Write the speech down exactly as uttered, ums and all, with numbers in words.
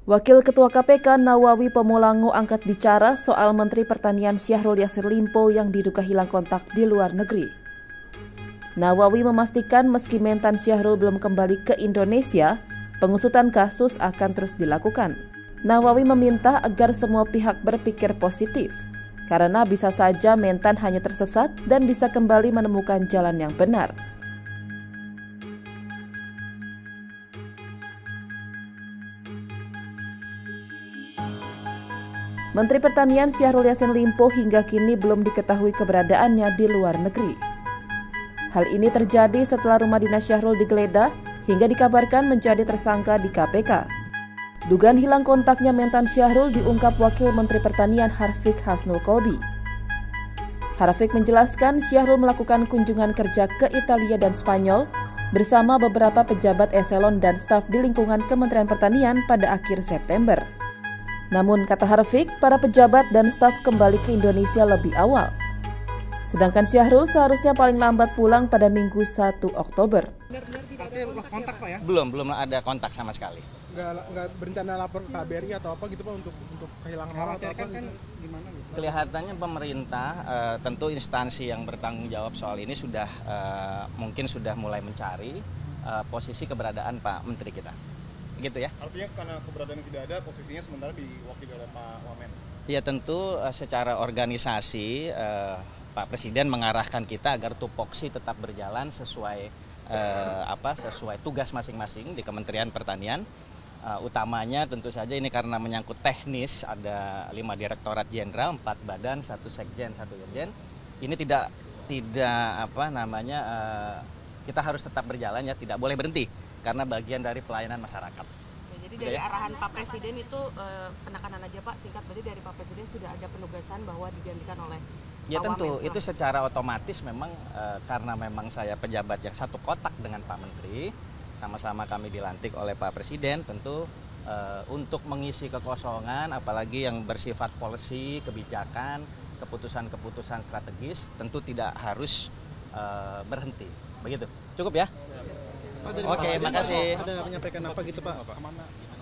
Wakil Ketua K P K Nawawi Pomolango angkat bicara soal Menteri Pertanian Syahrul Yassin Limpo yang diduga hilang kontak di luar negeri. Nawawi memastikan meski Mentan Syahrul belum kembali ke Indonesia, pengusutan kasus akan terus dilakukan. Nawawi meminta agar semua pihak berpikir positif, karena bisa saja Mentan hanya tersesat dan bisa kembali menemukan jalan yang benar. Menteri Pertanian Syahrul Yassin Limpo hingga kini belum diketahui keberadaannya di luar negeri. Hal ini terjadi setelah rumah dinas Syahrul digeledah hingga dikabarkan menjadi tersangka di K P K. Dugaan hilang kontaknya Mentan Syahrul diungkap Wakil Menteri Pertanian Harfiq Hasnul Qobi. Harfiq menjelaskan Syahrul melakukan kunjungan kerja ke Italia dan Spanyol bersama beberapa pejabat eselon dan staf di lingkungan Kementerian Pertanian pada akhir September. Namun, kata Harfiq, para pejabat dan staf kembali ke Indonesia lebih awal. Sedangkan Syahrul seharusnya paling lambat pulang pada Minggu satu Oktober. Artinya lost kontak, Pak, ya? Belum, belum ada kontak sama sekali. Nggak, nggak berencana lapor ke K B R I atau apa gitu, Pak, untuk untuk kehilangan orang atau apa gitu? Gimana gitu? Kelihatannya pemerintah, uh, tentu instansi yang bertanggung jawab soal ini sudah uh, mungkin sudah mulai mencari uh, posisi keberadaan Pak Menteri kita. Gitu ya. Artinya karena keberadaan tidak ada, posisinya sementara diwakili oleh Pak Wamen. Ya tentu uh, secara organisasi uh, Pak Presiden mengarahkan kita agar tupoksi tetap berjalan sesuai uh, apa sesuai tugas masing-masing di Kementerian Pertanian. Uh, utamanya tentu saja ini karena menyangkut teknis, ada lima direktorat jenderal, empat badan, satu sekjen, satu dirjen. Ini tidak tidak apa namanya uh, kita harus tetap berjalan ya, tidak boleh berhenti. Karena bagian dari pelayanan masyarakat. Ya, jadi dari ya? Arahan Pak Presiden itu eh, penekanan aja Pak, singkat berarti dari Pak Presiden sudah ada penugasan bahwa digantikan oleh Ya Pak tentu, Wamen. itu secara otomatis memang eh, karena memang saya pejabat yang satu kotak dengan Pak Menteri, sama-sama kami dilantik oleh Pak Presiden, tentu eh, untuk mengisi kekosongan, apalagi yang bersifat policy, kebijakan, keputusan-keputusan strategis, tentu tidak harus eh, berhenti. Begitu, cukup ya? Pak, Oke, makasih. Ada menyampaikan apa gitu, Pak? Kemana?